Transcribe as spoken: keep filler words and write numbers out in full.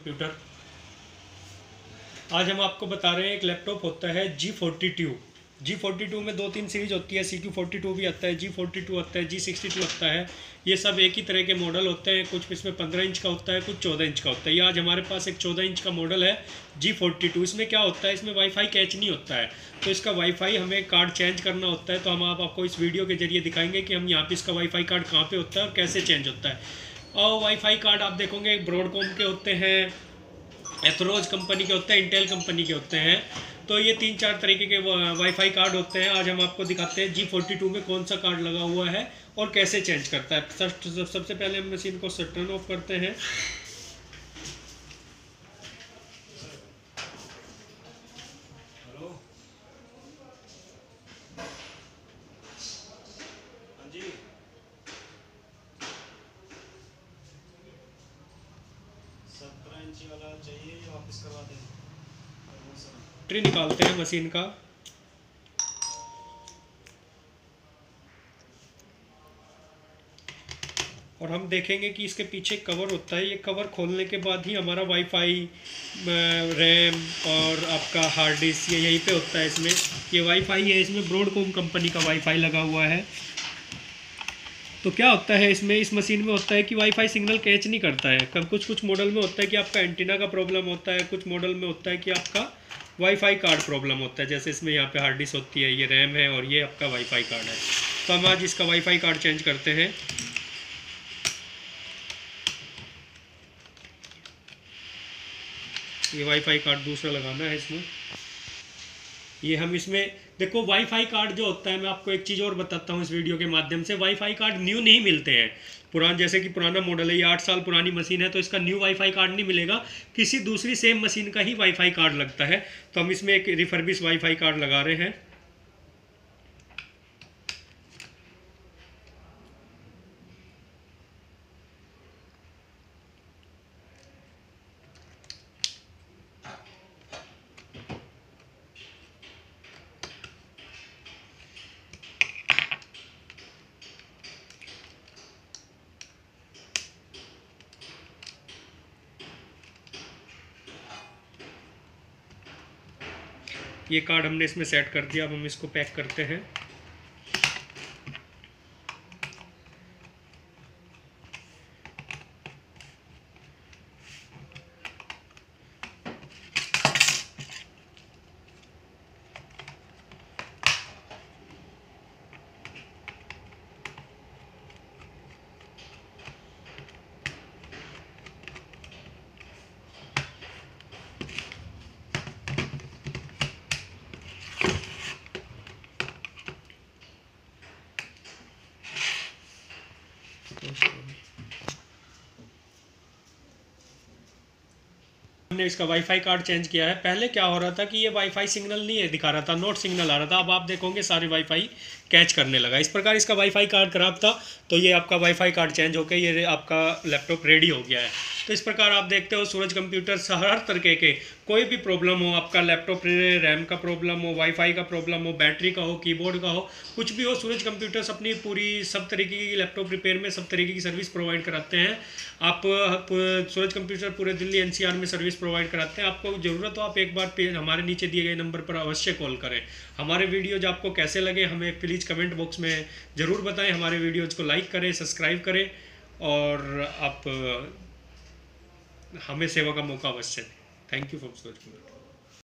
Computer. आज हम आपको बता रहे हैं एक लैपटॉप होता है G forty two. G forty two में दो तीन सीरीज होती है, सी क्यू फोर्टी टू भी आता है, जी फोर्टी टू आता है, जी सिक्सटी टू आता है। ये सब एक ही तरह के मॉडल होते हैं। कुछ इसमें पंद्रह इंच का होता है, कुछ चौदह इंच का होता है। ये आज हमारे पास एक चौदह इंच का मॉडल है जी फोर्टी टू। इसमें क्या होता है, इसमें वाईफाई कैच नहीं होता है, तो इसका वाईफाई हमें कार्ड चेंज करना होता है। तो हम आप आपको इस वीडियो के जरिए दिखाएंगे कि हम यहाँ पे इसका वाईफाई कार्ड कहाँ पे होता है और कैसे चेंज होता है। और वाईफाई कार्ड आप देखोगे ब्रॉडकॉम के होते हैं, एथरोज कंपनी के होते हैं, इंटेल कंपनी के होते हैं। तो ये तीन चार तरीके के वाईफाई कार्ड होते हैं। आज हम आपको दिखाते हैं जी फोर्टी टू में कौन सा कार्ड लगा हुआ है और कैसे चेंज करता है। सबसे पहले हम मशीन को टर्न ऑफ करते हैं। सत्रह इंची वाला चाहिए, वापस करवा दें। बैटरी निकालते हैं मशीन का। और हम देखेंगे कि इसके पीछे कवर होता है। ये कवर खोलने के बाद ही हमारा वाईफाई, रैम और आपका हार्ड डिस्क ये यहीं पे होता है। इसमें ये वाईफाई है, इसमें ब्रॉडकॉम कंपनी का वाईफाई लगा हुआ है। तो क्या होता है इसमें, इस मशीन में होता है कि वाईफाई सिग्नल कैच नहीं करता है। कब कुछ कुछ मॉडल में होता है कि आपका एंटीना का प्रॉब्लम होता है, कुछ मॉडल में होता है कि आपका वाईफाई कार्ड प्रॉब्लम होता है। जैसे इसमें यहाँ पे हार्ड डिस्क होती है, ये रैम है और ये आपका वाईफाई कार्ड है। तो हम आज इसका वाईफाई कार्ड चेंज करते हैं। ये वाईफाई कार्ड दूसरा लगाना है इसमें। ये हम इसमें देखो, वाईफाई कार्ड जो होता है, मैं आपको एक चीज़ और बताता हूँ इस वीडियो के माध्यम से। वाईफाई कार्ड न्यू नहीं मिलते हैं। पुराना, जैसे कि पुराना मॉडल है, ये आठ साल पुरानी मशीन है, तो इसका न्यू वाईफाई कार्ड नहीं मिलेगा। किसी दूसरी सेम मशीन का ही वाईफाई कार्ड लगता है। तो हम इसमें एक रिफर्बिश वाईफाई कार्ड लगा रहे हैं। ये कार्ड हमने इसमें सेट कर दिया। अब हम इसको पैक करते हैं। हमने इसका वाईफाई कार्ड चेंज किया है। पहले क्या हो रहा था कि ये वाईफाई सिग्नल नहीं है दिखा रहा था, नोट सिग्नल आ रहा था। अब आप देखोगे सारे वाईफाई कैच करने लगा। इस प्रकार इसका वाईफाई कार्ड खराब था, तो ये आपका वाईफाई कार्ड चेंज होकर ये आपका लैपटॉप रेडी हो गया है। तो इस प्रकार आप देखते हो सूरज कंप्यूटर्स हर तरीके के, कोई भी प्रॉब्लम हो, आपका लैपटॉप रैम का प्रॉब्लम हो, वाईफाई का प्रॉब्लम हो, बैटरी का हो, कीबोर्ड का हो, कुछ भी हो, सूरज कंप्यूटर्स अपनी पूरी सब तरीके की लैपटॉप रिपेयर में सब तरीके की सर्विस प्रोवाइड कराते हैं। आप, आप सूरज कंप्यूटर पूरे दिल्ली एनसीआर में सर्विस प्रोवाइड कराते हैं। आपको ज़रूरत हो आप एक बार हमारे नीचे दिए गए नंबर पर अवश्य कॉल करें। हमारे वीडियोज आपको कैसे लगे हमें प्लीज़ कमेंट बॉक्स में ज़रूर बताएं। हमारे वीडियोज़ को लाइक करें, सब्सक्राइब करें और आप हमें सेवा का मौका अवश्य दें। Thank you for Suraj computer.